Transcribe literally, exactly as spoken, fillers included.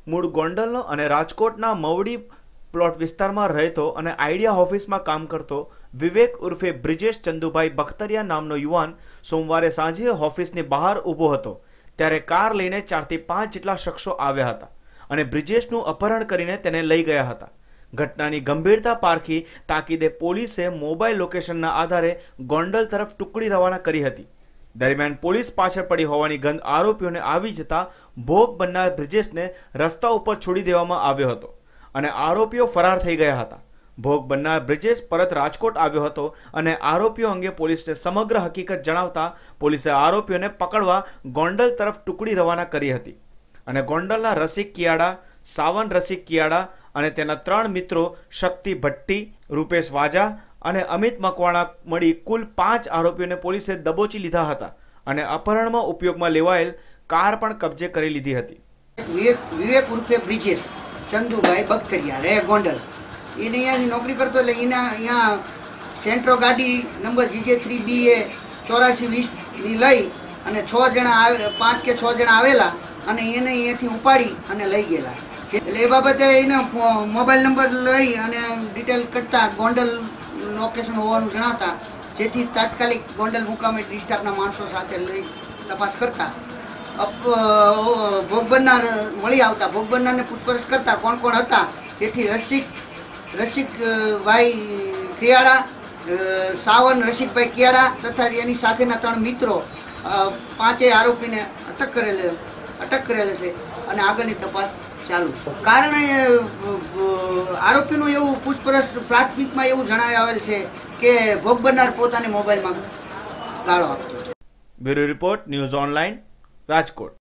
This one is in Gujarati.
મૂળ ગોંડલનો અને રાજકોટના મવડી પ્લોટ વિસ્તારમાં રહેતો અને આઈડિયા ઓફિસમાં કામ કરતો વિવેક ઉર્ફે બ્રિજેશ ચંદુભાઈ બખ્તરિયા નામનો યુવાન સોમવારે સાંજે ઓફિસની બહાર ઊભો હતો ત્યારે કાર લઈને ચારથી પાંચ જેટલા શખ્સો આવ્યા હતા અને બ્રિજેશનું અપહરણ કરીને તેને લઈ ગયા હતા। ઘટનાની ગંભીરતા પારખી તાકીદે પોલીસે મોબાઈલ લોકેશનના આધારે ગોંડલ તરફ ટુકડી રવાના કરી હતી। દરમિયાન પોલીસ પાછળ પડી હોવાની ગંધ આરોપીઓને આવી જતા ભોગ બનનાર બ્રિજેશને રસ્તા ઉપર છોડી દેવામાં આવ્યો હતો અને આરોપીઓ ફરાર થઈ ગયા હતા। ભોગ બનનાર બ્રિજેશ પરત રાજકોટ આવ્યો હતો અને આરોપીઓ અંગે પોલીસને સમગ્ર હકીકત જણાવતા પોલીસે આરોપીઓને પકડવા ગોંડલ તરફ ટુકડી રવાના કરી હતી અને ગોંડલના રસિક કિયાડા, સાવન રસિક કિયાડા અને તેના ત્રણ મિત્રો શક્તિ ભટ્ટી, રૂપેશ વાજા અને અમિત મકવાણા મળી કુલ પાંચ આરોપીઓને પોલીસે દબોચી લીધા હતા અને અપહરણમાં ઉપયોગમાં લેવાયેલ કાર પણ કબજે કરી લીધી હતી। વિવેક વિવેક ઉર્ફે બ્રિજેશ ચંદુભાઈ બખ્તરિયા રહે ગોંડલ, એને અહીંયાની નોકરી કરતો એટલે એના અહીંયા સેન્ટ્રો ગાડી number GJ three B A ચોરાસી વીસની લઈ અને છ જણા આવે પાંચ કે છ જણા આવેલા અને એને અહીંયાથી ઉપાડી અને લઈ ગયેલા। એટલે એ બાબતે એને મોબાઈલ નંબર લઈ અને ડિટેલ કરતા ગોંડલ લોકેશન હોવાનું જણાતા જેથી તાત્કાલિક ગોંડલ મુકામે ડિસ્ટાફના માણસો સાથે લઈ તપાસ કરતા ભોગ બનનાર મળી આવતા ભોગ બનનારને પૂછપરછ કરતા કોણ કોણ હતા જેથી રસિક રસિકભાઈ કિયાડા, સાવન રસિકભાઈ કિયાડા તથા એની સાથેના ત્રણ મિત્રો પાંચેય આરોપીને અટક કરેલ અટક કરેલ છે અને આગળની તપાસ ચાલુ છે। કારણે આરોપીનું એવું પૂછપરછ પ્રાથમિકમાં એવું જણાવી આવેલ છે કે ભોગ બનનાર પોતાની મોબાઈલમાં ગાળો આપતો હતો। Bureau report, news online, Rajkot.